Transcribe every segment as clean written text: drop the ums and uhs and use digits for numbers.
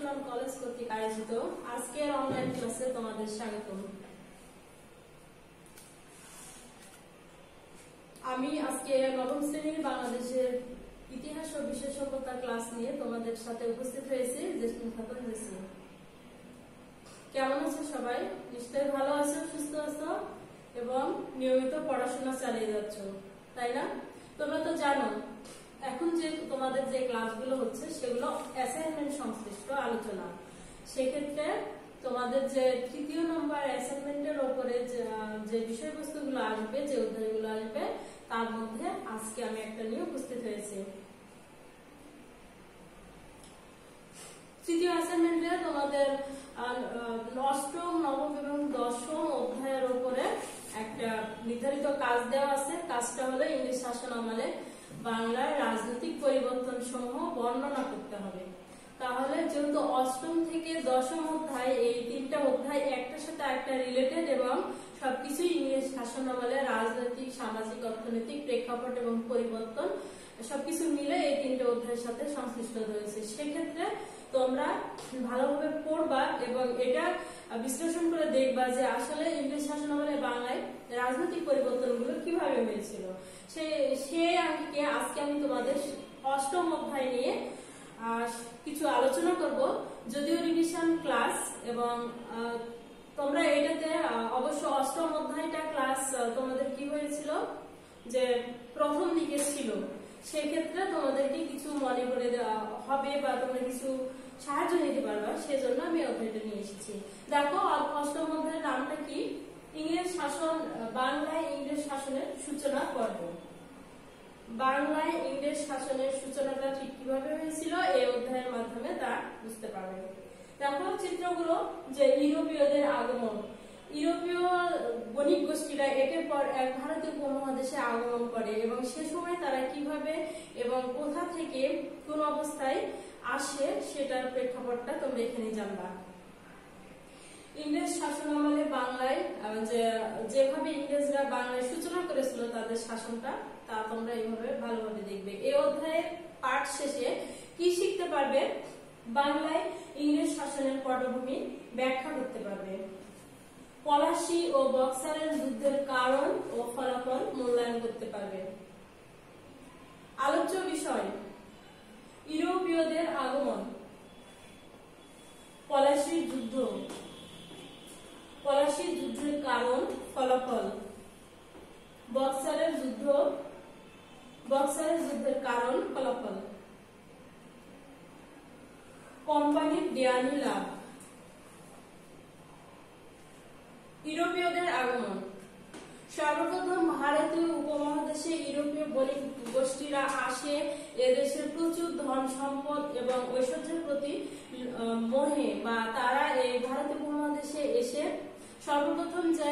Mission college কর্তৃক আয়োজিত আজকের অনলাইন ক্লাসে তোমাদের স্বাগতম। আমি আজকে নবম শ্রেণীর বাংলাদেশের ইতিহাস ও বিশ্ব সভ্যতা ক্লাস নিয়ে তোমাদের সাথে উপস্থিত হয়েছি। কেমন আছো সবাই? নিশ্চয়ই ভালো আছো, সুস্থ আছো এবং নিয়মিত পড়াশোনা চালিয়ে যাচ্ছ, তাই না? তোমরা তো জানো এখন যে তোমাদের যে ক্লাসগুলো হচ্ছে সেগুলো অ্যাসাইনমেন্ট সংশ্লিষ্ট আলোচনা। সেক্ষেত্রে তোমাদের যে তৃতীয় নম্বর অ্যাসাইনমেন্টের উপরে যে বিষয়বস্তুগুলো আসবে, যে অধ্যায়গুলো আসবে, তার মধ্যে আজকে আমি একটা নিয়ে উপস্থিত হয়েছি। তৃতীয় অ্যাসাইনমেন্টে তোমাদের অষ্টম, নবম এবং দশম অধ্যায়ের উপরে একটা নির্ধারিত কাজ দেওয়া আছে। কাজটা হলো ইংরেজ শাসন আমলে বাংলার রাজনৈতিক পরিবর্তন সমূহ বর্ণনা করতে হবে। তাহলে যেহেতু অষ্টম থেকে দশম অধ্যায়, এই তিনটা অধ্যায় একটার সাথে একটা রিলেটেড এবং সবকিছুই ইংরেজ শাসন আমলে রাজনৈতিক, সামাজিক, অর্থনৈতিক প্রেক্ষাপট এবং পরিবর্তন সবকিছু মিলে এই তিনটা অধ্যায়ের সাথে সংশ্লিষ্ট রয়েছে। সেক্ষেত্রে তোমরা ভালোভাবে পড়বা এবং এটা বিশ্লেষণ করে দেখবা যে আসলে ইংরেজ শাসন আমলে বাংলায় রাজনৈতিক পরিবর্তনগুলো কিভাবে হয়েছিল। সেই আঙ্গিকে আজকে আমি তোমাদের অষ্টম অধ্যায় নিয়ে কিছু আলোচনা করব, যদিও রিভিশন ক্লাস, এবং তোমরা এটাতে অবশ্য অষ্টম অধ্যায়টা ক্লাস তোমাদের কি হয়েছিল যে প্রথম দিকে ছিল, সেক্ষেত্রে তোমাদেরকে কিছু মনে করে দেওয়া হবে বা তোমরা কিছু সাহায্য নিতে পারবা, সেজন্য আমি অধ্যায়টা নিয়ে এসেছি। দেখো অষ্টম অধ্যায়ের নামটা কি? ইংরেজ শাসন, বাংলায় ইংরেজ শাসনের সূচনা পর্ব। বাংলায় ইংরেজ শাসনের সূচনাটা ঠিক কিভাবে হয়েছিল এই অধ্যায়ের মাধ্যমে তা বুঝতে পারবে। দেখো চিত্রগুলো, যে ইউরোপীয়দের আগমন, ইউরোপীয় বণিক গোষ্ঠীরা একের পর এক ভারতীয় উপমহাদেশে আগমন করে এবং সে সময় তারা কিভাবে এবং কোথা থেকে কোন অবস্থায় আসে সেটার প্রেক্ষাপটটা তোমরা এখানে জানবা। ইংরেজ শাসন আমলে বাংলায় যেভাবে ইংরেজরা বাংলায় সূচনা করেছিল তাদের শাসনটা, তা তোমরা এইভাবে ভালোভাবে দেখবে। এই অধ্যায়ের পাঠ শেষে কি শিখতে পারবে? বাংলায় ইংরেজ শাসনের পটভূমি ব্যাখ্যা করতে পারবে। পলাশী ও বক্সারের যুদ্ধের কারণ ও ফলাফল মূল্যায়ন করতে পারবে। আলোচ্য বিষয়: ইউরোপীয়দের আগমন, পলাশীর যুদ্ধ, পলাশীর যুদ্ধের কারণ, ফলাফল, বক্সারের যুদ্ধ, বক্সারের যুদ্ধের কারণ, ফলাফল, কোম্পানির দেয়ানি লাভ। ইউরোপীয়দের আগমন। সর্বপ্রথম ভারতীয় উপমহাদেশে ইউরোপীয় বণিক গোষ্ঠীরা আসে এদেশের প্রচুর ধন সম্পদ এবং ঐশ্বর্যের প্রতি মোহে, বা তারা এই ভারতীয় উপমহাদেশে এসে সর্বপ্রথম যে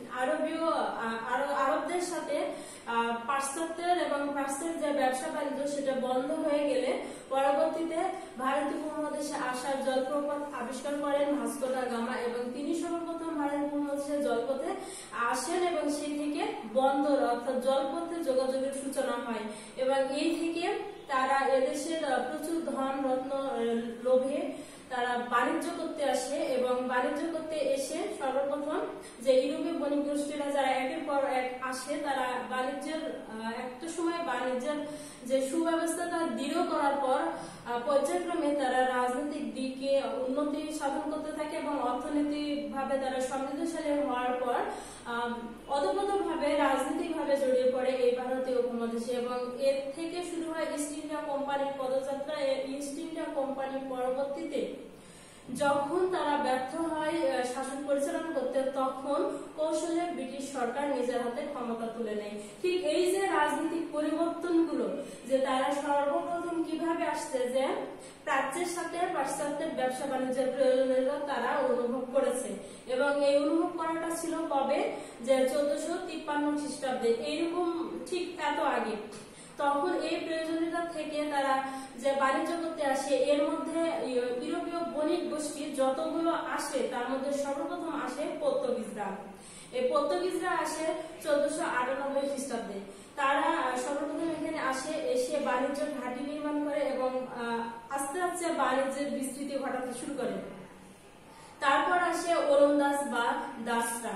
আরবদের সাথে পাশ্চাত্যের এবং প্রাচ্যের যে ব্যবসা বাণিজ্য সেটা বন্ধ হয়ে গেলে পরবর্তীতে ভারতীয় উপমহাদেশে আসার জলপ্রপাত আবিষ্কার করেন ভাস্কো দা গামা, এবং তিনি সর্বপ্রথম ভারতীয় উপমহাদেশে জলপথে আসেন এবং সেই থেকে বন্দর অর্থাৎ জলপথে যোগাযোগের সূচনা হয় এবং এই থেকে তারা এদেশের প্রচুর ধন রত্ন লোভে তারা বাণিজ্য করতে আসে এবং বাণিজ্য করতে এসে সর্বপ্রথম যে ইউরোপীয় বণিক গোষ্ঠীরা যারা একের পর এক আসে, তারা বাণিজ্যের একটা সময় বাণিজ্যের যে সুব্যবস্থাটা দৃঢ় করার পর পর্যায়ক্রমে তারা রাজনৈতিক দিকে উন্নতি সাধন করতে থাকে এবং অর্থনৈতিক ভাবে তারা সমৃদ্ধশালী হওয়ার পর অদপ্রতভাবে রাজনৈতিক ভাবে জড়িয়ে পড়ে এই ভারতীয় উপমহাদেশে এবং এর থেকে শুরু হয় ইস্ট ইন্ডিয়া কোম্পানির পদযাত্রা। ইস্ট ইন্ডিয়া কোম্পানি পরবর্তীতে যখন তারা ব্যর্থ হয় শাসন পরিচালনা করতে, তখন কৌশলে ব্রিটিশ সরকার নিজের হাতে ক্ষমতা তুলে নেয়। ঠিক এই যে রাজনৈতিক পরিবর্তনগুলো, যে তারা সর্বপ্রথম কিভাবে আসছে, যে প্রাচ্যের সাথে পাশ্চাত্যের ব্যবসা বাণিজ্যের প্রয়োজনীয়তা তারা অনুভব করেছে এবং এই অনুভব করাটা ছিল কবে? যে 1453 খ্রিস্টাব্দে, এইরকম ঠিক এত আগে। তখন এই প্রয়োজনীয়তা থেকে তারা যে বাণিজ্য করতে আসে, এর মধ্যে ইউরোপীয় বণিক গোষ্ঠী যতগুলো আসে তার মধ্যে সর্বপ্রথম আসে পর্তুগিজরা। এই পর্তুগিজরা আসে 1498 খ্রিস্টাব্দে। তারা সর্বপ্রথম এখানে আসে, এসে বাণিজ্য ঘাঁটি নির্মাণ করে এবং আস্তে আস্তে বাণিজ্যের বিস্তৃতি ঘটাতে শুরু করে। তারপর আসে ওলন্দাজ বা ডাচরা।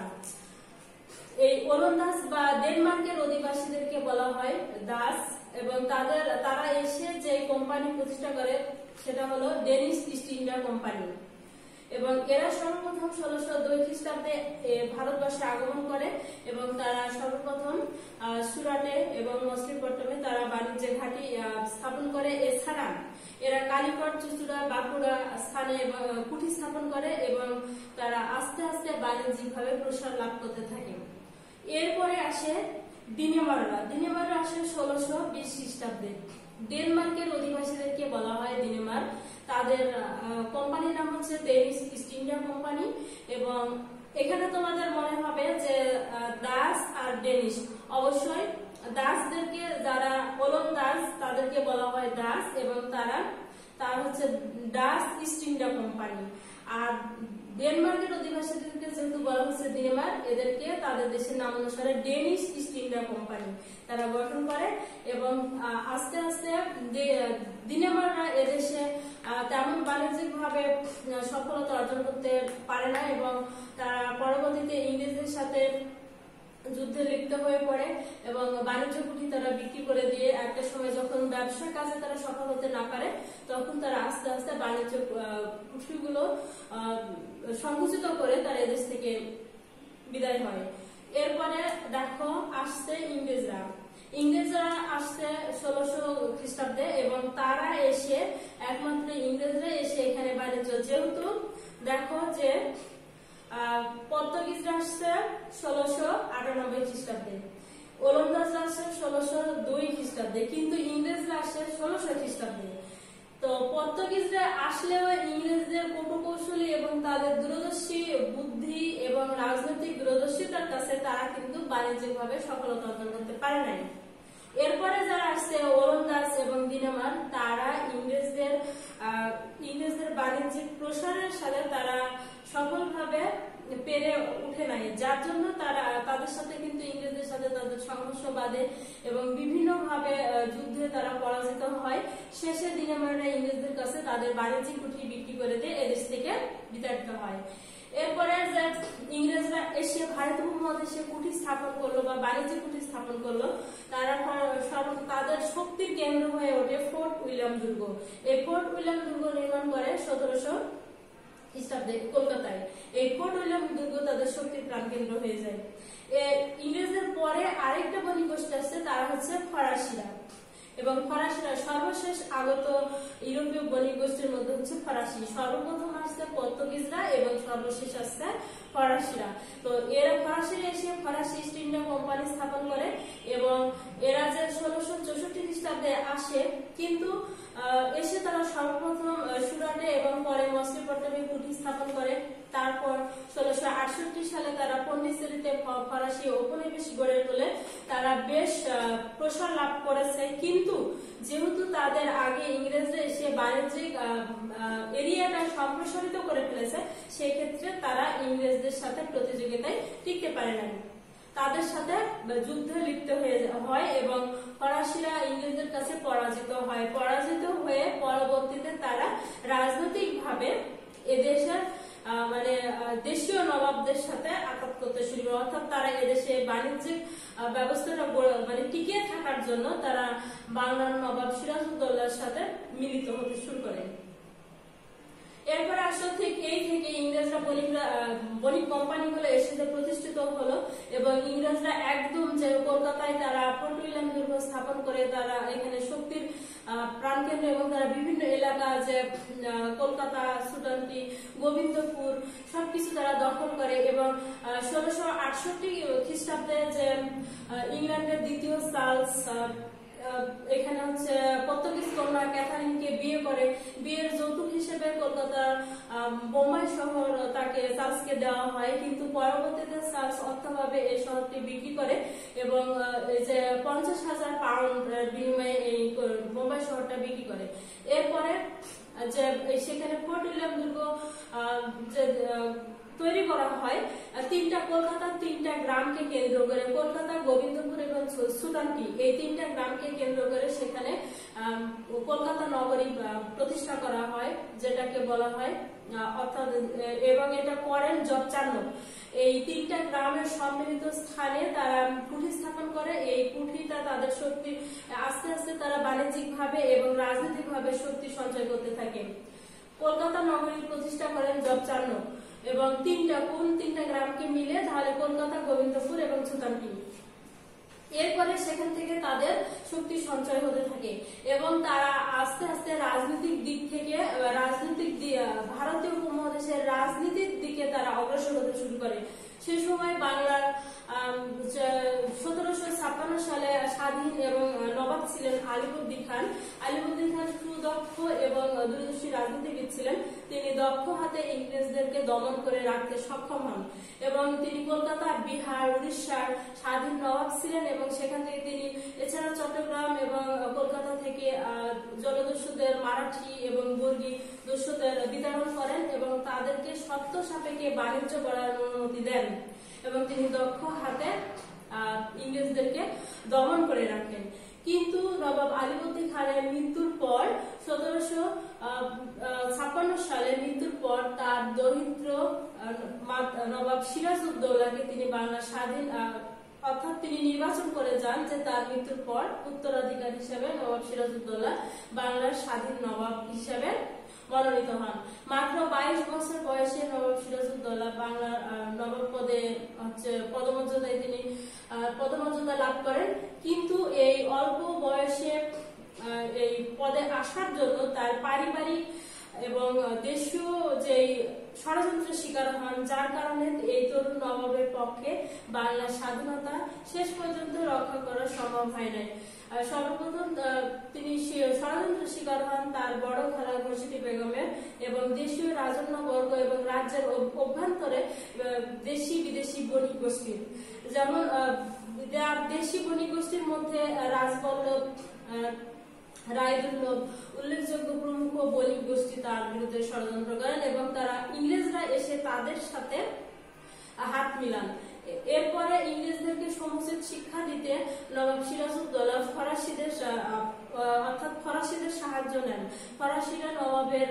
এই ওলন্দাজ বা ডেনমার্কের অধিবাসীদেরকে বলা হয় ডাচ এবং তারা এসে যে কোম্পানি প্রতিষ্ঠা করে সেটা হলো ডেনিশ ইস্ট ইন্ডিয়া কোম্পানি এবং এরা সর্বপ্রথম 1602 খ্রিস্টাব্দে ভারতবর্ষে আগমন করে এবং তারা সর্বপ্রথম সুরাটে এবং মছলিপট্টমে তারা বাণিজ্য ঘাঁটি স্থাপন করে। এছাড়া এরা কালীকট, চুঁচুড়া, বাঁকুড়া স্থানে কুঠি স্থাপন করে এবং তারা আস্তে আস্তে বাণিজ্যিকভাবে প্রসার লাভ করতে থাকে। এরপরে আসে ডিনেমাররা। ডিনেমাররা আসে 1620 খ্রিস্টাব্দে। ডেনমার্কের অধিবাসীদেরকে বলা হয় ডিনেমার। তাদের কোম্পানির নাম হচ্ছে ডেনিশ ইস্ট ইন্ডিয়া কোম্পানি এবং এখানে তোমাদের মনে হবে যে ডাচ আর ডেনিশ, অবশ্যই ডাচদেরকে যারা ওলন্দাজ তাদেরকে বলা হয় ডাচ এবং তারা হচ্ছে ডাচ ইস্ট ইন্ডিয়া কোম্পানি। আর ডেনমার্কের অধিবাসীদেরকে যেহেতু বলা হচ্ছে ডেনমার, এদেরকে তাদের দেশের নাম অনুসারে ডেনিশ ইস্ট ইন্ডিয়া কোম্পানি তারা গঠন করে এবং আস্তে আস্তে ডেনমাররা এদেশে তেমন বাণিজ্যিক ভাবে সফলতা অর্জন করতে পারে না এবং তারা পরবর্তীতে ইংরেজদের সাথে যুদ্ধে লিপ্ত হয়ে পড়ে এবং বাণিজ্য কুঠি তারা বিক্রি করে দিয়ে একটা সময় যখন ব্যবসার কাজে তারা সফল হতে না পারে তখন তারা আস্তে আস্তে বাণিজ্য কুঠিগুলো সংকুচিত করে তারা এদেশ থেকে বিদায় হয়। এরপরে দেখো আসছে ইংরেজরা। ইংরেজরা আসছে 1600 খ্রিস্টাব্দে এবং তারা এসে একমাত্র ইংরেজরা এসে এখানে বাণিজ্য, যেহেতু দেখো যে পর্তুগিজরা আসছে 1698 খ্রিস্টাব্দে, ওলন্দাজরা আসছে 1602 খ্রিস্টাব্দে, কিন্তু ইংরেজরা আসছে 1600 খ্রিস্টাব্দে। তো পর্তুগিজরা আসলেও ইংরেজদের কৌশলী এবং তাদের দূরদর্শী বুদ্ধি এবং রাজনৈতিক দূরদর্শিতার কাছে তারা কিন্তু বাণিজ্যিকভাবে সফলতা অর্জন করতে পারে নাই। এরপরে যারা আসছে ওলন্দাজ এবং ডেনমার্ক, তারা ইংরেজদের বাণিজ্যিক প্রসারের সাথে তারা সফলভাবে পেরে উঠে নাই, যার জন্য তাদের সাথে কিন্তু ইংরেজদের সাথে তাদের সংঘর্ষ বাধে এবং বিভিন্ন ভাবে যুদ্ধে তারা পরাজিত হয়। শেষে ডেনমার্করা ইংরেজদের কাছে তাদের বাণিজ্যিক কুঠি বিক্রি করে দিয়ে এদেশ থেকে বিতাড়িত হয়। এরপরে যে ইংরেজরা এসে ভারত উপমহাদেশে কুঠি স্থাপন করলো বা বাণিজ্য কুঠি স্থাপন করলো, তাদের শক্তির কেন্দ্র হয়ে ওঠে ফোর্ট উইলিয়াম দুর্গ। এই ফোর্ট উইলিয়াম দুর্গ নির্মাণ করে 1700 খ্রিস্টাব্দে কলকাতায়। এই ফোর্ট উইলিয়াম দুর্গ তাদের শক্তির প্রাণকেন্দ্র হয়ে যায়। ইংরেজদের পরে আরেকটা বণিক গোষ্ঠী আসছে, তারা হচ্ছে ফরাসিরা এবং ফরাসিরা সর্বশেষ আগত ইউরোপীয় বণিক গোষ্ঠীর মধ্যে হচ্ছে ফরাসি। সর্বপ্রথম আসছে পর্তুগিজরা এবং সর্বশেষ আসছে ফরাসিরা। তো এরা ফরাসিরা এসে ফরাসি ইস্ট ইন্ডিয়া কোম্পানি স্থাপন করে এবং এরা যে 1664 খ্রিস্টাব্দে আসে, কিন্তু এসে তারা সর্বপ্রথম সুরাটে এবং পরে মছলিপট্টমে কুঠি স্থাপন করে। তারপর 1668 সালে তারা পন্ডিচেরিতে ফরাসি উপনিবেশ গড়ে তোলে। তারা বেশ প্রসার লাভ করেছে, কিন্তু যেহেতু তাদের আগে ইংরেজরা এসে বাণিজ্যিক এরিয়াটা সম্প্রসারিত করে ফেলেছে, সেই ক্ষেত্রে তারা ইংরেজদের সাথে প্রতিযোগিতায় টিকতে পারে না। তাদের সাথে যুদ্ধে লিপ্ত হয় এবং ফরাসিরা ইংরেজদের কাছে পরাজিত হয়। পরাজিত হয়ে পরবর্তীতে তারা রাজনৈতিকভাবে এদেশের দেশীয় নবাবদের সাথে আঘাত করতে শুরু করে, অর্থাৎ তারা এদেশে বাণিজ্যিক ব্যবস্থাটা টিকিয়ে থাকার জন্য তারা বাংলার নবাব সিরাজউদ্দৌলার সাথে মিলিত হতে শুরু করে। এরপরে আসলে ঠিক এই থেকে ইংরেজরা বণিক কোম্পানিগুলো এসে প্রতিষ্ঠিত হলো এবং ইংরেজরা একদম যে কলকাতায় তারা ফোর্ট উইলিয়াম দুর্গ স্থাপন করে তারা এখানে শক্তির প্রাণকেন্দ্র এবং তারা বিভিন্ন এলাকা যে কলকাতা, সুটান্টি, গোবিন্দপুর সবকিছু তারা দখল করে এবং 1668 খ্রিস্টাব্দে যে ইংল্যান্ডের দ্বিতীয় চার্লস এখানে হচ্ছে পর্তুগিজ কন্যা ক্যাথারিনকে বিয়ে করে। বিয়ের যৌতুক হিসেবে কলকাতার বোম্বাই শহর তাকে চার্লসকে দেওয়া হয়, কিন্তু পরবর্তীতে চার্লস অর্থভাবে এই শহরটি বিক্রি করে এবং যে 50,000 পাউন্ড বিনিময়ে এই বোম্বাই শহরটা বিক্রি করে। এরপরে যে সেখানে ফোর্ট উইলিয়াম দুর্গ যে তৈরি করা হয় কলকাতার 3টা গ্রামকে কেন্দ্র করে। কলকাতা, গোবিন্দপুর এবং সুতানটি, এই 3টা গ্রামকে কেন্দ্র করে সেখানে কলকাতা নগরী প্রতিষ্ঠা করা হয়, যেটাকে বলা হয় অর্থাৎ, এবং এটা করেন জব চার্নক। এই 3টা গ্রামের সম্মিলিত স্থানে তারা কুঠি স্থাপন করে। এই কুঠিটা তাদের শক্তি আস্তে আস্তে তারা বাণিজ্যিক ভাবে এবং রাজনৈতিক ভাবে শক্তি সঞ্চয় করতে থাকে। কলকাতা নগরী প্রতিষ্ঠা করেন জব চার্নক এবং 3টা গ্রামকে মিলে তাহলে কলকাতা, গোবিন্দপুর এবং সুতানটি। এরপরে সেখান থেকে তাদের শক্তি সঞ্চয় হতে থাকে এবং তারা আস্তে আস্তে রাজনৈতিক দিক থেকে ভারতীয় উপমহাদেশের রাজনীতির দিকে তারা অগ্রসর হতে শুরু করে। সে সময় বাংলার 1756 সালে স্বাধীন এবং নবাব ছিলেন আলিবর্দী খান। আলিবর্দী খান সুদক্ষ এবং দূরদর্শী রাজনীতিবিদ ছিলেন। তিনি দক্ষ হাতে ইংরেজদেরকে দমন করে রাখতে সক্ষম হন এবং তিনি কলকাতা, বিহার, উড়িষ্যার স্বাধীন নবাব ছিলেন এবং সেখান থেকে তিনি এছাড়া চট্টগ্রাম এবং কলকাতা থেকে জলদস্যুদের, মারাঠি এবং বর্গী দস্যুদের বিতাড়ন করেন এবং তাদেরকে শর্ত সাপেক্ষে বাণিজ্য করার অনুমতি দেন এবং তিনি দক্ষ হাতে ইংরেজদেরকে দমন করে রাখেন। কিন্তু নবাব আলিবর্দী খানের মৃত্যুর পর 1756 সালে মৃত্যুর পর তার দরিদ্র নবাব সিরাজউদ্দৌলাকে তিনি বাংলা স্বাধীন অর্থাৎ তিনি নির্বাচন করে যান যে তার মৃত্যুর পর উত্তরাধিকার হিসেবে নবাব সিরাজউদ্দৌলা বাংলার স্বাধীন নবাব হিসেবে মনোনীত হন। মাত্র 22 বছর বয়সে নবাব সিরাজউদ্দৌলা বাংলার নবাব পদে পদমর্যাদায় তিনি পদমর্যাদা লাভ করেন। কিন্তু এই অল্প বয়সে এই পদে আসার জন্য তার পারিবারিক এবং দেশীয় যে ষড়যন্ত্রের শিকার হন, যার কারণে এই তরুণ নবাবের পক্ষে বাংলার স্বাধীনতা শেষ পর্যন্ত রক্ষা করা সম্ভব হয় নাই। সর্বপ্রথম তিনি ষড়যন্ত্রের শিকার হন তার বড় খালা ঘসিটি বেগমের এবং দেশীয় রাজন্যবর্গ এবং রাজ্যের অভ্যন্তরে দেশি বিদেশি বণিক গোষ্ঠীর। যেমন দেশি বণিক গোষ্ঠীর মধ্যে রাজবল্লভ, রায়দুল্লভ উল্লেখযোগ্য প্রমুখ বণিক গোষ্ঠী তার বিরুদ্ধে ষড়যন্ত্র করেন এবং তারা ইংরেজরা এসে তাদের সাথে হাত মিলান। এরপরে ইংরেজদেরকে সমুচিত শিক্ষা দিতে নবাব সিরাজউদ্দৌলা ফরাসিদের সাহায্য নেন। ফরাসিরা নবাবের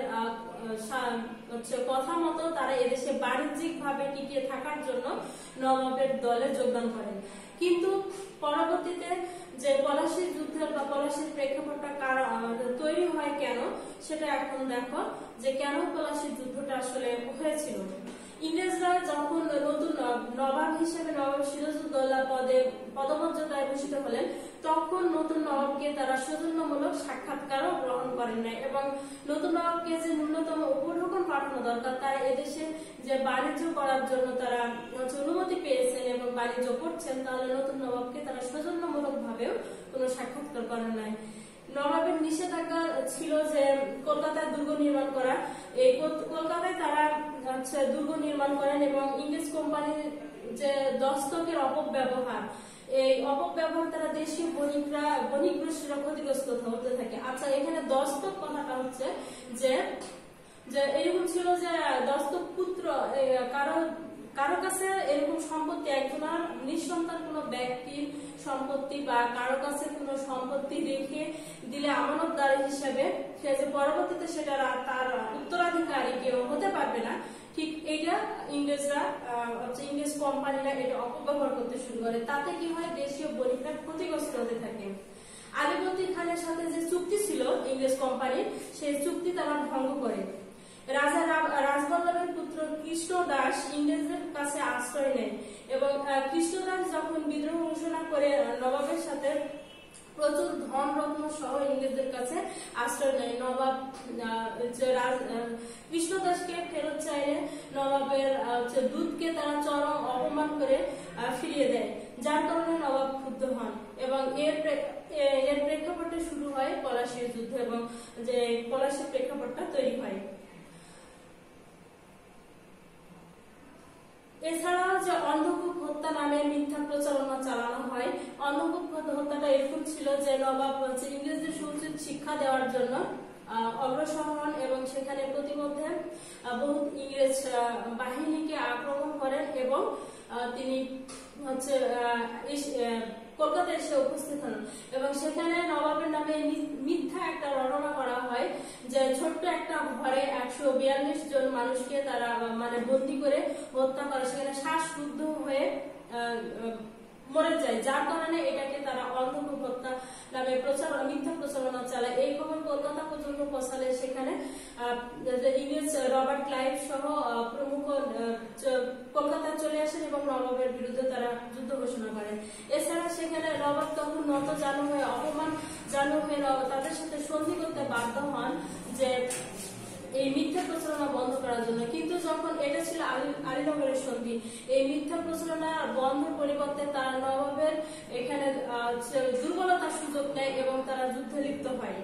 কথা মতো তারা এদেশে বাণিজ্যিক ভাবে টিকে থাকার জন্য নবাবের দলে যোগদান করেন। কিন্তু পরবর্তীতে যে পলাশীর যুদ্ধের বা পলাশীর প্রেক্ষাপটটা তৈরি হয় কেন, সেটা এখন দেখো যে কেন পলাশীর যুদ্ধটা আসলে হয়েছিল। ইংরেজরা যখন নতুন নবাব হিসেবে নবাব সিরাজউদ্দৌলা পদমর্যাদায় ভূষিত হলেন, তখন নতুন নবাবকে তারা সৌজন্যমূলক সাক্ষাৎকারও গ্রহণ করেন নাই এবং নতুন নবাবকে যে ন্যূনতম উপঢৌকন পাঠানো দরকার, তারা এদেশে যে বাণিজ্য করার জন্য তারা অনুমতি পেয়েছেন এবং বাণিজ্য করছেন, তাহলে নতুন নবাবকে তারা সৌজন্যমূলক ভাবেও কোনো সাক্ষাৎকার করেন নাই। নবাবের নিষেধাজ্ঞা ছিল যে কলকাতায় দুর্গ নির্মাণ করা। এই কলকাতায় তারা দুর্গ নির্মাণ করেন এবং ইংরেজ কোম্পানির যে দস্তকের অপব্যবহার, এই অপব্যবহার তারা দেশীয় বণিক গোষ্ঠীরা ক্ষতিগ্রস্ত হতে থাকে। আচ্ছা, এখানে দস্তক কথাটা হচ্ছে যে এরকম ছিল যে দস্তক পুত্র কারো কাছে এরকম সম্পত্তি, একজনের নিঃসন্তান কোনো ব্যক্তির সম্পত্তি বা কারো কাছে কোনো সম্পত্তি রেখে দিলে আমানতদার হিসেবে সে যে পরবর্তীতে সেটা তার উত্তরাধিকারী কেউ হতে পারবে না, ঠিক এইটা ইংরেজ কোম্পানিরা এটা অপব্যবহার করতে শুরু করে। তাতে কি হয়, দেশীয় বণিকরা ক্ষতিগ্রস্ত হতে থাকে। আলিবর্দী খানের সাথে যে চুক্তি ছিল ইংরেজ কোম্পানির, সেই চুক্তি তারা ভঙ্গ করে। রাজা রাজবল্লভের পুত্র কৃষ্ণদাস ইংরেজদের কাছে আশ্রয় নেয় এবং কৃষ্ণদাস যখন বিদ্রোহ ঘোষণা করে নবাবের সাথে প্রচুর ধন রত্ন সহ ইংরেজদের কাছে আশ্রয় নেয়। নবাব কৃষ্ণদাসকে ফেরত চাইলে নবাবের দূতকে তারা চরম অপমান করে ফিরিয়ে দেয়, যার কারণে নবাব ক্ষুব্ধ হন এবং এর প্রেক্ষাপটে শুরু হয় পলাশীর যুদ্ধ এবং যে পলাশীর প্রেক্ষাপটটা তৈরি হয়। এছাড়াও যে অন্ধকূপ হত্যা নামে মিথ্যা প্রচারণা চালানো হয়। অন্ধকূপ হত্যাটা এরকম ছিল যে নবাব ইংরেজদের সমুচিত শিক্ষা দেওয়ার জন্য অগ্রসর হন এবং সেখানে প্রতিমধ্যে বহু ইংরেজ বাহিনীকে আক্রমণ করেন এবং তিনি হচ্ছে কলকাতায় এসে উপস্থিত হন এবং সেখানে নবাবের নামে মিথ্যা একটা রটনা করা হয় যে ছোট্ট একটা ঘরে 142 জন মানুষকে তারা মানে বন্দী করে হত্যা করে, সেখানে শ্বাসরুদ্ধ হয়ে মরে যায়, যার কারণে এটাকে তারা অন্ধকূপ হত্যা নামে মিথ্যা প্রচারণা চালায়। এই খবর কলকাতা পর্যন্ত পৌঁছালে সেখানে ইংরেজ রবার্ট ক্লাইভ সহ প্রমুখ কলকাতায় চলে আসেন এবং নবাবের বিরুদ্ধে তারা যুদ্ধ ঘোষণা করেন। এছাড়া সেখানে নবাব তখন নত জানু হয়ে অপমান জানু হয়ে তাদের সাথে সন্ধি করতে বাধ্য হন যে এই মিথ্যা প্রচারণা বন্ধ করার জন্য, কিন্তু যখন এটা ছিল আলীনগরের সন্ধি, এই মিথ্যা প্রচারণা বন্ধের পরিবর্তে তারা নবাবের এখানে দুর্বলতার সুযোগ নেয় এবং তারা যুদ্ধে লিপ্ত হয়।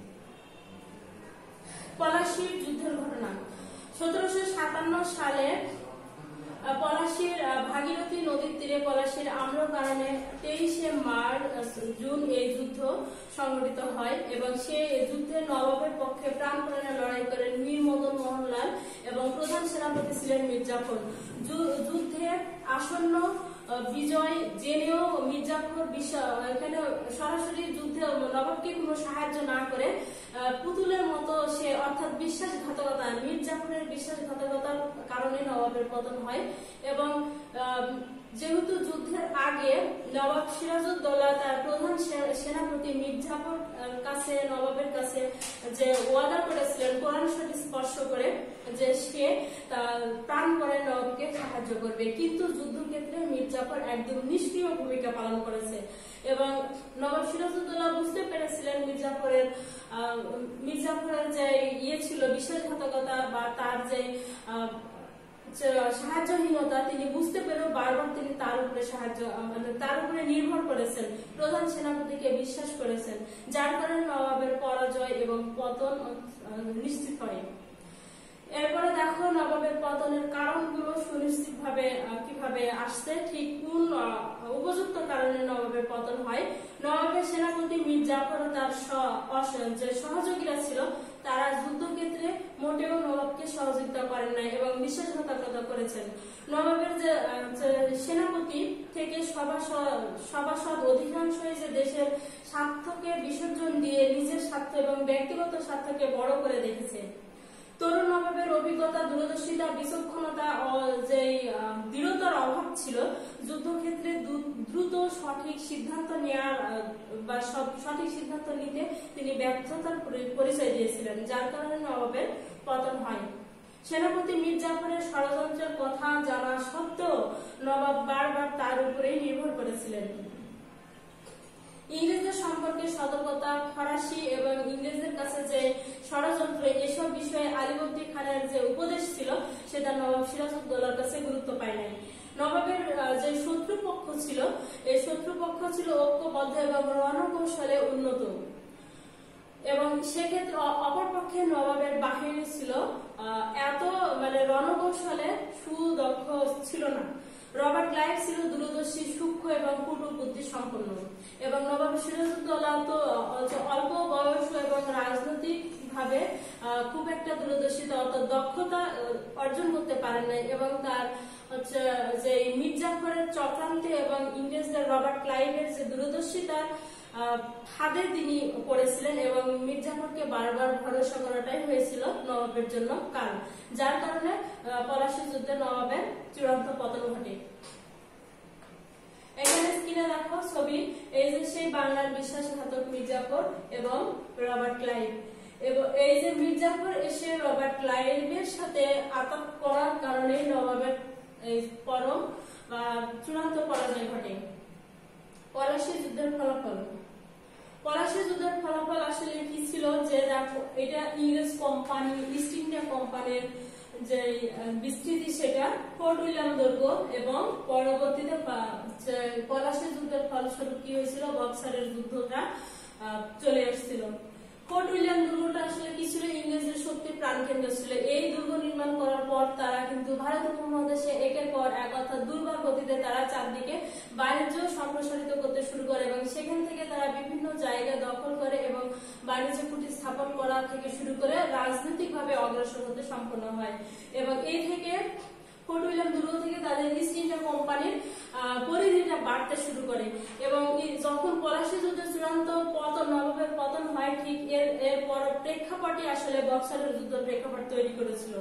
পলাশীর যুদ্ধের ঘটনা 1757 সালে পলাশীর ভাগীরথী নদীর তীরে পলাশীর আম্র কারণে 23 জুন এই যুদ্ধ সংঘটিত হয় এবং সেই যুদ্ধে নবাবের পক্ষে প্রাণপণে লড়াই করেন মীর মদন মোহনলাল এবং প্রধান সেনাপতি ছিলেন মীর জাফর। যুদ্ধে আসন্ন বিজয় জেনেও মীর জাফর এখানে সরাসরি যুদ্ধে নবাবকে কোনো সাহায্য না করে পুতুলের মতো সে অর্থাৎ বিশ্বাসঘাতকতা, মীর জাফরের বিশ্বাসঘাতকতার কারণে নবাবের পতন হয় এবং যেহেতু যুদ্ধের আগে নবাব সিরাজউদ্দৌলা তার প্রধান সেনাপতি মীর জাফর কাছে নবাবের কাছে যে ওয়াদা করেছিলেন কোরআন শরীফ স্পর্শ করে যে সে প্রাণপণে নবাবকে সাহায্য করবে, কিন্তু যুদ্ধক্ষেত্রে মীর জাফর একদম নিষ্ক্রিয় ভূমিকা পালন করেছে এবং নবাব সিরাজউদ্দৌলা বুঝতে পেরেছিলেন মীর জাফরের যে ছিল বিশ্বাসঘাতকতা বা তার যে সাহায্যহীনতা তিনি বুঝতে পেরেও বারবার তিনি তার উপরে নির্ভর করেছেন, প্রধান সেনাপতিকে বিশ্বাস করেছেন, যার কারণে নবাবের পরাজয় এবং পতন নিশ্চিত হয়। এরপরে দেখো নবাবের পতনের কারণগুলো সুনিশ্চিত ভাবে কিভাবে আসছে, ঠিক কোন উপযুক্ত কারণে নবাবের পতন হয়। নবাবের সেনাপতি মীর জাফর ও তার যে সহযোগীরা ছিল তারা যুদ্ধক্ষেত্রে মোটেও নবাবকে সহযোগিতা করেন নাই এবং বিশ্বাসঘাতকতা করেছেন। নবাবের যে সেনাপতি থেকে সভাসদ অধিকাংশই যে দেশের স্বার্থকে বিসর্জন দিয়ে নিজের স্বার্থ এবং ব্যক্তিগত স্বার্থকে বড় করে দেখেছে। তরুণ নবাবের অভিজ্ঞতা, দূরদর্শিতা, বিচক্ষণতা ও যে দৃঢ়তার অভাব ছিল যুদ্ধক্ষেত্রে দ্রুত সঠিক সিদ্ধান্ত নেওয়ার বা সঠিক সিদ্ধান্ত নিতে তিনি ব্যর্থতার পরিচয় দিয়েছিলেন, যার কারণে নবাবের পতন হয়। সেনাপতি মীর জাফরের ষড়যন্ত্রের কথা জানা সত্ত্বেও নবাব বারবার তার উপরেই নির্ভর করেছিলেন। ইংরেজদের সম্পর্কে সতর্কতা, ফরাসি এবং ইংরেজদের কাছে যে ষড়যন্ত্র, এসব বিষয়ে আলীবর্দী খানের যে উপদেশ ছিল সেটা নবাব সিরাজউদ্দৌলার কাছে গুরুত্ব পায় নাই। নবাবের যে শত্রুপক্ষ ছিল এই শত্রুপক্ষ ছিল ঐক্যবদ্ধ এবং রণকৌশলে উন্নত এবং সেক্ষেত্রে অপরপক্ষে নবাবের বাহিনী ছিল এত রণকৌশলে সুদক্ষ ছিল না। রবার্ট ক্লাইভ ছিল দূরদর্শী, সূক্ষ্ম এবং কূট বুদ্ধি সম্পন্ন এবং নবাব সিরাজউদ্দৌলা তো অল্প বয়স এবং রাজনৈতিক ভাবে খুব একটা দূরদর্শিতা অর্থাৎ দক্ষতা অর্জন করতে পারেন নাই এবং তার যে মীর জাফরের চক্রান্তে এবং ইংরেজদের রবার্ট ক্লাইভের যে দূরদর্শিতার ফাঁদে তিনি পড়েছিলেন এবং মীর জাফরকে বারবার ভরসা করাটাই হয়েছিল নবাবের জন্য কারণ, যার কারণে পলাশী যুদ্ধে নবাবের চূড়ান্ত পতন ঘটে। এখানে স্ক্রিনে দেখো ছবি, এই যে সেই বাংলার বিশ্বাসঘাতক মীর জাফর এবং রবার্ট ক্লাইভ এবং এই যে মীর জাফর এসে রবার্ট ক্লাইভের সাথে আঘাত করার কারণে নবাবের পরম বা চূড়ান্ত পরাজয় ঘটে। পলাশী যুদ্ধের ফলাফল, পলাশী যুদ্ধের ফলাফল আসলে কি ছিল যে এটা ইংরেজ কোম্পানি, ইস্ট ইন্ডিয়া কোম্পানির যে বিস্তৃতি সেটা ফোর্ট উইলিয়াম দুর্গ এবং পরবর্তীতে পলাশী যুদ্ধের ফলস্বরূপ কি হয়েছিল, বক্সারের যুদ্ধটা চলে আসছিল। ফোর্ট উইলিয়াম দুর্গটা আসলে কি ছিল, ইংরেজদের শক্তি শক্তির প্রাণকেন্দ্র ছিল। এই দুর্গ নির্মাণ করার পর তারা কিন্তু ভারত উপমহাদেশে একের পর এক অর্থাৎ দুর্বার গতিতে তারা চারদিকে বাণিজ্য সম্প্রসারিত করতে শুরু করে এবং সেখান থেকে তারা বিভিন্ন জায়গা দখল করে এবং বাণিজ্য কুটি স্থাপন করা থেকে শুরু করে রাজনৈতিকভাবে অগ্রসর হতে সম্পন্ন হয়। এবং এই থেকে ফোর্ট উইলিয়াম দুর্গ থেকে তাদের ইস্ট ইন্ডিয়া কোম্পানির পরিধিটা বাড়তে শুরু করে এবং যখন পলাশী যুদ্ধের চূড়ান্ত পতন, নবাবের পতন হয়, ঠিক এর পর প্রেক্ষাপটই আসলে বক্সারের যুদ্ধ প্রেক্ষাপট তৈরি করেছিল।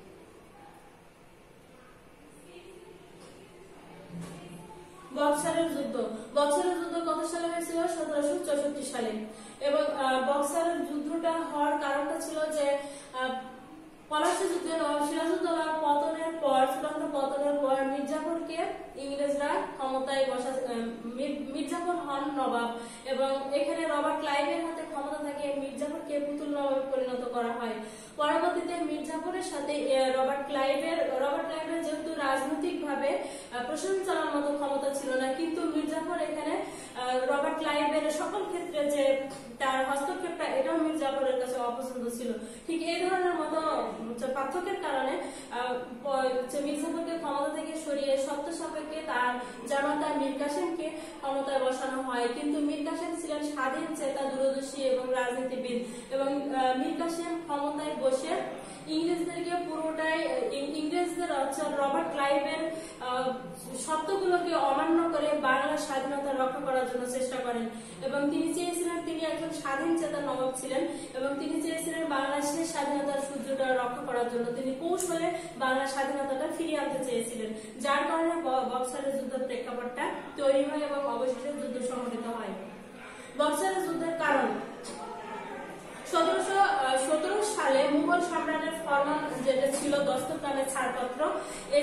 বক্সারের যুদ্ধ কত সালে হয়েছিল? 1764 সালে। এবং বক্সারের যুদ্ধটা হওয়ার কারণটা ছিল যে পলাশী যুদ্ধে নবাব সিরাজউদ্দৌলার পতনের পর, চূড়ান্ত পতনের পর মির্জাফরকে ইংরেজরা ক্ষমতায় মির্জাফর হন নবাব এবং এখানে রবার্ট ক্লাইভের হাতে ক্ষমতা থাকে। মির্জাফরকে পুতুল নবাবে পরিণত করা হয়। পরবর্তীতে মির্জাফরের সাথে রবার্ট ক্লাইভের যেহেতু রাজনৈতিকভাবে প্রশাসন চালানোর মতো ক্ষমতা ছিল না, কিন্তু মির্জাফর এখানে রবার্ট ক্লাইভের সকল ক্ষেত্রে যে তার হস্তক্ষেপটা, এটাও মির্জাফরের কাছে অপছন্দ ছিল। ঠিক এই ধরনের মতো পার্থক্যের কারণে মির্জাফরকে ক্ষমতা থেকে সরিয়ে সত্য সাপেক্ষে তার জামাতা মীর কাসেমকে ক্ষমতায় বসানো হয়। কিন্তু মীর কাসেম ছিলেন স্বাধীন চেতা, দূরদর্শী এবং রাজনীতিবিদ এবং মীর কাসেম ক্ষমতায় বসে ইংরেজদেরকে পুরোটাই ইংরেজদের রবার্ট ক্লাইভের শর্তগুলোকে অমান্য করে বাংলার স্বাধীনতা রক্ষা করার জন্য চেষ্টা করেন এবং তিনি চেয়েছিলেন, তিনি একজন স্বাধীন চেতা নবাব ছিলেন এবং তিনি চেয়েছিলেন বাংলার শেষ স্বাধীনতার সূর্যটা রক্ষা করার জন্য তিনি কৌশলে বাংলার স্বাধীনতাটা ফিরিয়ে আনতে চেয়েছিলেন, যার কারণে বক্সারের যুদ্ধের প্রেক্ষাপটটা তৈরি হয় এবং অবশেষে যুদ্ধ সংঘটিত হয়। বক্সারের যুদ্ধের কারণ 1717 সালে মুঘল সম্রাটের ফরমান যেটা ছিল দস্তক নামের ছাড়পত্র, এই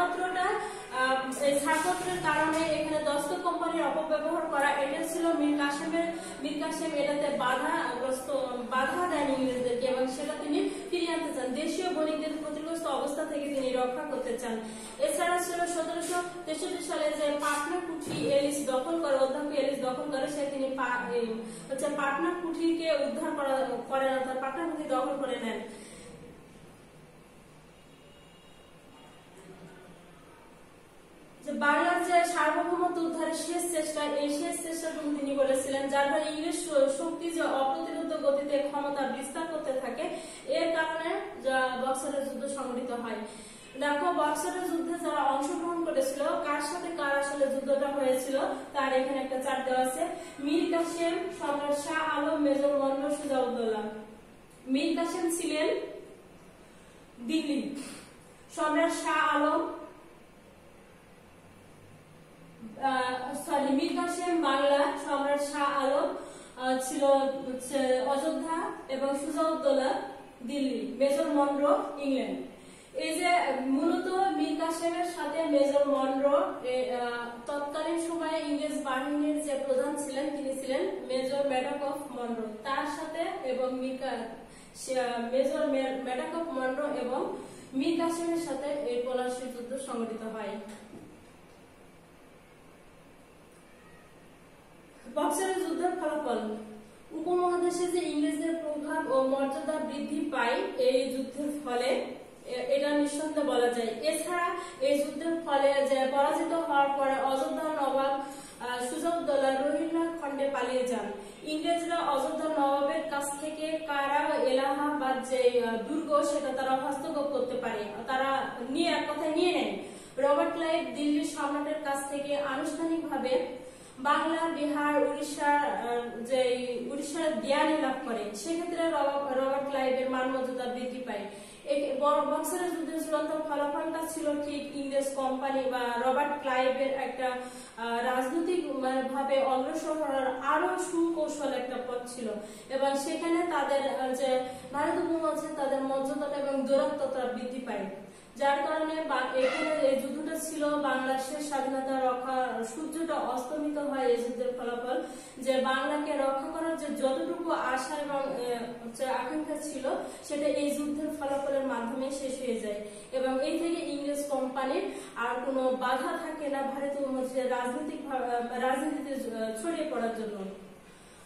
ছাড়পত্রের কারণে এখানে দস্তক কোম্পানির অপব্যবহার করা, এটা ছিল মীর কাসেম এটাতে বাধা দেন ইংরেজদেরকে এবং সেটা তিনি ফিরিয়ে আনতে চান। দেশীয় বণিকদের ক্ষতিগ্রস্ত অবস্থা থেকে তিনি রক্ষা করতে চান। এছাড়া ছিল 1763 সালে যে পাটনা কুঠি এলিস দখল করে, অধ্যক্ষ এলিস দখল করে, সে তিনি পাটনা কুঠিকে উদ্ধার করে না, তার পাটনা কুঠি দখল করে নেন। বাংলার যে সার্বভৌমত্ব উদ্ধারের শেষ চেষ্টা, এই শেষ চেষ্টাটুকু তিনি করেছিলেন, যার ফলে ইংরেজ শক্তি যে অপ্রতিরোধ গতিতে ক্ষমতা বিস্তার করতে থাকে, এর কারণে বক্সারের যুদ্ধ সংঘটিত হয়। দেখো, বক্সারের যুদ্ধে যারা অংশগ্রহণ করেছিল, কার সাথে কার আসলে যুদ্ধটা হয়েছিল তার এখানে একটা চার্ট দেওয়া আছে। মীর কাসেম, সম্রাট শাহ আলম, মেজর মনরো, সুজাউদ্দৌলা। মীর কাসেম ছিলেন দিল্লি, সম্রাট শাহ আলম মীর কাসেম বাংলা, সম্রাট শাহ আলম ছিল অযোধ্যা এবং Shujauddaula Delhi, Major Munro England. এই যে মূলত মীর কাসেমের সাথে মেজর মনরো তৎকালীন সময়ে ইংরেজ বাহিনীর যে প্রধান ছিলেন তিনি ছিলেন মেজর ম্যাডক অফ মনরো, তার সাথে এবং মেজর ম্যাডক অফ মনরো এবং মীর কাসেমের সাথে এই পলাশী যুদ্ধ সংঘটিত হয়। বক্সারের যুদ্ধের ফলাফল, উপমহাদেশে যে ইংরেজদের প্রভাব ও মর্যাদা বৃদ্ধি পায় এই যুদ্ধের ফলে, এটা নিঃসন্দেহে বলা যায়। এছাড়া এই যুদ্ধের ফলে যে পরাজিত হওয়ার পরে অযোধ্যার নবাব সুজাউদ্দৌলা রোহিল্লা খণ্ডে পালিয়ে যান। ইংরেজরা অযোধ্যার নবাবের কাছ থেকে কারা এলাহাবাদ যে দুর্গ সেটা তারা হস্তগত করতে পারে, তারা এক কথায় নিয়ে নেয়। রবার্ট ক্লাইভ দিল্লির সম্রাটের কাছ থেকে আনুষ্ঠানিকভাবে বাংলা, বিহার, উড়িষ্যার দেয়ানি লাভ করে। সেক্ষেত্রে রবার্ট ক্লাইভের মান মর্যাদা বৃদ্ধি পায়। বক্সারের যুদ্ধের চূড়ান্ত ফলাফলটা ছিল ঠিক ইংরেজ কোম্পানি বা রবার্ট ক্লাইভের একটা রাজনৈতিক ভাবে অগ্রসর হওয়ার আরো সুকৌশল একটা পথ ছিল এবং সেখানে তাদের যে ভারত উপমহাদেশে তাদের মর্যাদা এবং দৌরাত্মতা বৃদ্ধি পায়, যার কারণে এখানে এই যুদ্ধটা ছিল বাংলাদেশের স্বাধীনতা রক্ষা, সূর্যটা অস্তমিত হয় এই যুদ্ধের ফলাফল, যে বাংলাকে রক্ষা করার যে যতটুকু আশা এবং আকাঙ্ক্ষা ছিল সেটা এই যুদ্ধের ফলাফলের মাধ্যমে শেষ হয়ে যায় এবং এই থেকে ইংরেজ কোম্পানির আর কোনো বাধা থাকে না ভারত উপমহাদেশে রাজনীতিতে ছড়িয়ে পড়ার জন্য।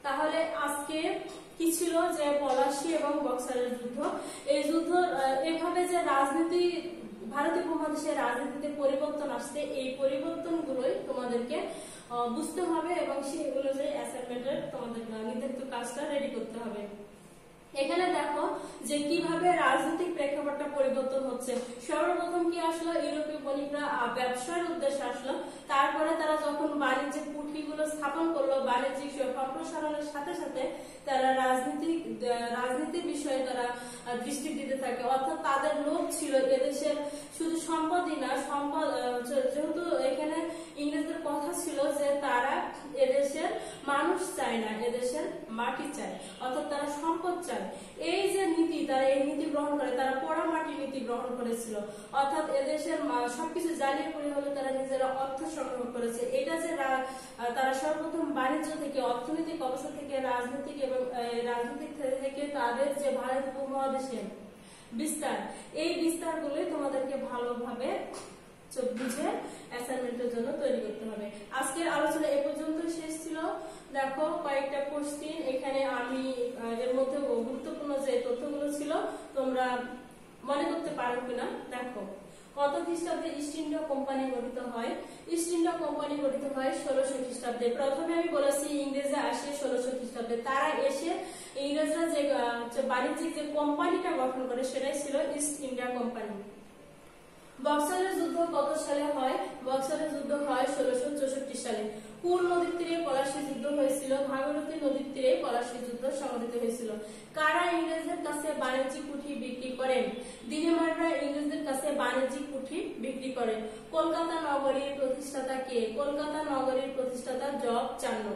তাহলে আজকে কি ছিল যে পলাশী এবং বক্সারের যুদ্ধ। এই যুদ্ধ এভাবে যে রাজনীতি ভারতীয় উপমহাদেশের রাজনীতিতে পরিবর্তন আসছে, এই পরিবর্তনগুলোই তোমাদেরকে বুঝতে হবে এবং সেগুলো যে অ্যাসাইনমেন্টের তোমাদের নির্ধারিত কাজটা রেডি করতে হবে। এখানে দেখো যে কিভাবে রাজনৈতিক প্রেক্ষাপটটা পরিবর্তন হচ্ছে। সর্বপ্রথম কি আসলো, ইউরোপীয় বণিকরা ব্যবসার উদ্দেশ্যে আসলো, তারপরে তারা যখন বাণিজ্যিক কুঠিগুলো স্থাপন করলো, বাণিজ্যিক সম্প্রসারণের সাথে সাথে তারা রাজনীতির বিষয়ে তারা দৃষ্টি দিতে থাকে। অর্থাৎ তাদের লোভ ছিল এদেশের শুধু সম্পদই না, সম্পদ যেহেতু এখানে ইংরেজদের কথা ছিল যে তারা এদেশের মানুষ চায় না, এদেশের মাটি চায়, অর্থাৎ তারা সম্পদ চায়। এই যে নীতি, তারা এই নীতি গ্রহণ করে, তারা পোড়া মাটি নীতি গ্রহণ করেছিল, অর্থাৎ এদেশের সবকিছু জ্বালিয়ে পড়ে হলে তারা নিজেরা অর্থ সংগ্রহ করেছে। এটা যে তারা সর্বপ্রথম বাণিজ্য থেকে, অর্থনৈতিক অবস্থা থেকে, রাজনৈতিক এবং রাজনৈতিক থেকে তাদের যে ভারত উপমহাদেশে বিস্তার, এই বিস্তারগুলোই তোমাদেরকে ভালোভাবে বুঝে অ্যাসাইনমেন্টের জন্য তৈরি করতে হবে। আজকের আলোচনা এ পর্যন্ত শেষ ছিল। দেখো কয়েকটা কোশ্চেন এখানে আমি এর মধ্যে গুরুত্বপূর্ণ যে তথ্যগুলো ছিল তোমরা মনে করতে পারো কিনা। দেখো, কত খ্রিস্টাব্দে ইস্ট ইন্ডিয়া কোম্পানি গঠিত হয়? ইস্ট ইন্ডিয়া কোম্পানি গঠিত হয় 1600 খ্রিস্টাব্দে। প্রথমে আমি বলেছি ইংরেজরা আসে 1600 খ্রিস্টাব্দে। তারা এসে ইংরেজরা যে বাণিজ্যিক যে কোম্পানিটা গঠন করে সেটাই ছিল ইস্ট ইন্ডিয়া কোম্পানি। বক্সারের যুদ্ধ কত সালে হয়? বক্সারের যুদ্ধ হয় 1664 সালে। কোন নদীর তীরে পলাশী যুদ্ধ হয়েছিল? ভাগীরথী নদীর তীরে পলাশী যুদ্ধ সংঘটিত হয়েছিল। কারা ইংরেজদের কাছে বাণিজ্যিক কুঠি বিক্রি করেন? দিনেমাররা ইংরেজদের কাছে বাণিজ্যিক কুঠি বিক্রি করেন। কলকাতা নগরীর প্রতিষ্ঠাতা কে? কলকাতা নগরীর প্রতিষ্ঠাতা জব চার্নক।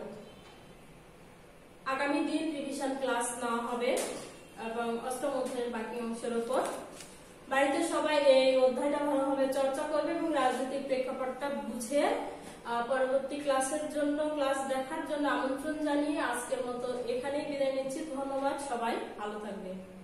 আগামী দিন রিভিশন ক্লাস নেওয়া হবে এবং অষ্টম অধ্যায়ের বাকি অংশের উপর। বাড়িতে সবাই এই অধ্যায়টা ভালোভাবে চর্চা করবে এবং রাজনৈতিক প্রেক্ষাপটটা বুঝে পরবর্তী ক্লাসের জন্য, ক্লাস দেখার জন্য আমন্ত্রণ জানিয়ে আজকের মতো এখানেই বিদায় নিচ্ছি। ধন্যবাদ, সবাই ভালো থাকবে।